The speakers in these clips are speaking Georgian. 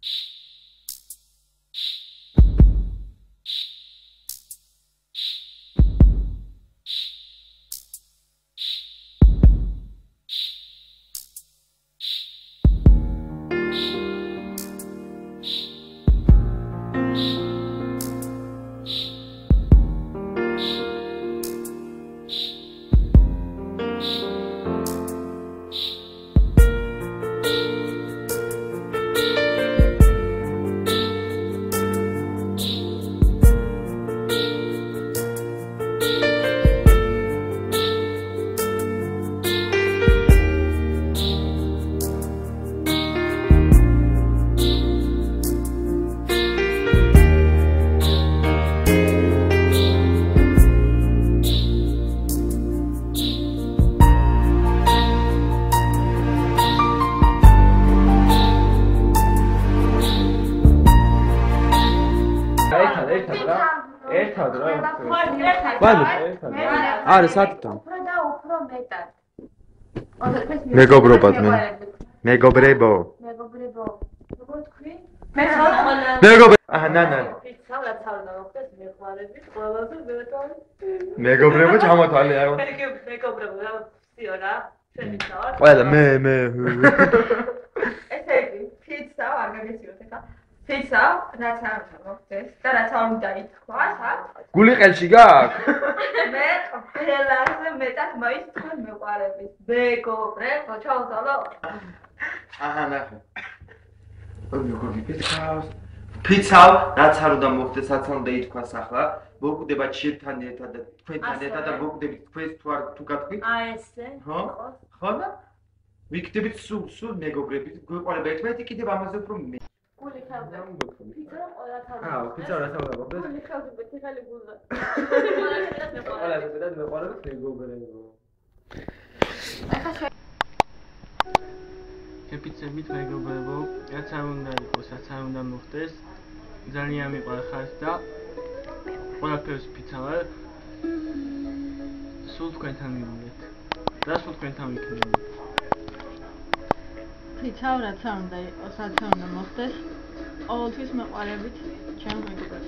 ერთად რა. არა, სათთან. უფრო მეტად. მეგობრობად მე. მეგობრებო. მეგობრებო. როგორ თქვი? მეგობრებო. აჰა, ნანა. ფიცა რა თავდა მოხდეს მეყვარებით ყველაზე მეტად. მეგობრებო ჩამოთვალე არა. მეგობრებო რა ვსიო რა. შენიცა ვარ. ყველა მე. ესე იგი, ფიცა არ გაგეციოთ ეხა. ფიცა რაც არ მოხდეს და რაც არ უნდა ითქვას, გული ყელში გაქვს? მე ყველაზე მეტად მაინც თქვენ მეყვარებით. მეგობრებო, ჩავთვალო. აჰა, ნახე. მეგობრები ფიცავს. ფიცავ, რაც არ უნდა მოხდეს, რაც არ უნდა ითქვას ახლა. მოკვდებათ შენთან ერთად და თქვენთან ერთად და მოკვდებით თქვენს თუ გათქვით? აი ესე. ხო? ხო და? ვიქნებით სულ მეგობრებით, გვეყოლება ერთმანეთი კიდევ ამაზე უფრო მე. გული ხავდა. ფიცა ყველა თავი. ფიცა რა თავი მოხდეს? გული ხავდა, ხელი გულდა. ყველაზე მეტად მეყვარებით მეგობრებო. შეფიცებით მეგობრებო, რაც არ უნდა იყოს, რაც არ უნდა მოხდეს, ძალიან მიყვარხართ და ყველაფერს ფიცავარ. სულ თქვენთან მივიდეთ. და სულ თქვენთან ვიქნებით. ფიცავ, რაც არ უნდა იყოს, რაც არ უნდა მოხდეს, ყოველთვის მეყვარებით ჩემ მეგობრებს.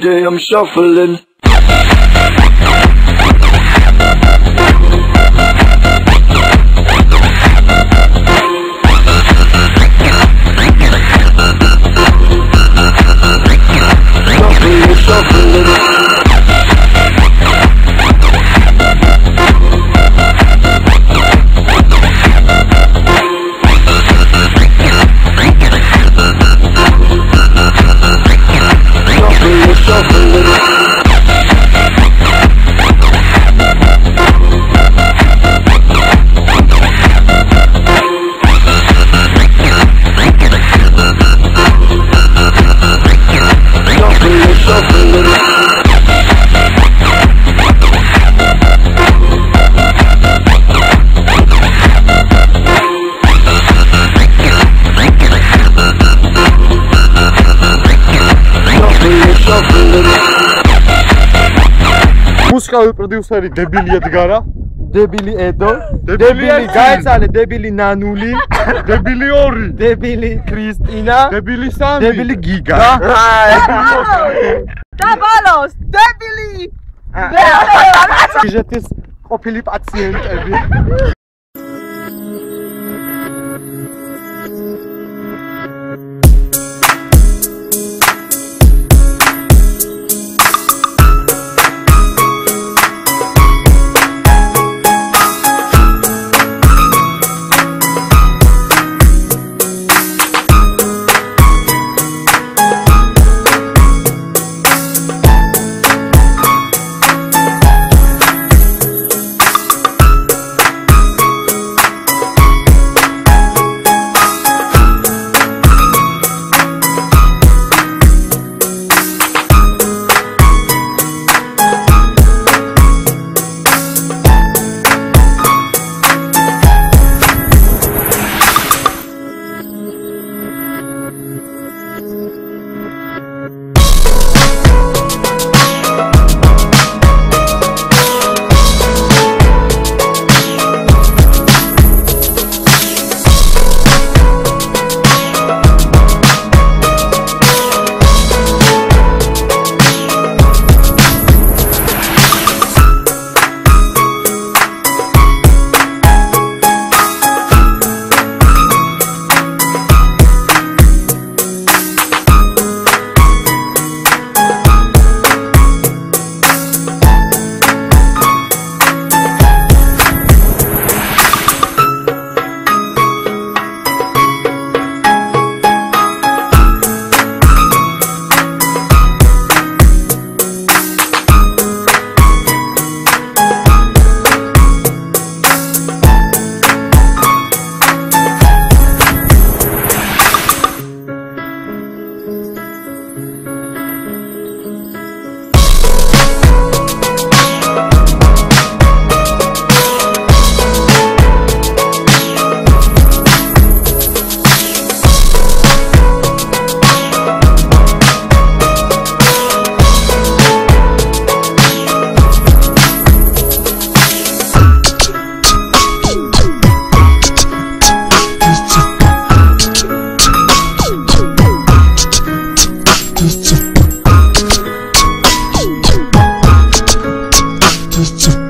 day I'm shuffling. მუსიკალური პროდიუსერი დებილი ედგარა, დებილი ედო, დებილი გაეცალე, დებილი ნანული, დებილი 2, დებილი კრისტინა, დებილი 3, დებილი გიგა. და ბოლოს დებილი სიუჟეტის ყოფილი პაციენტები. Just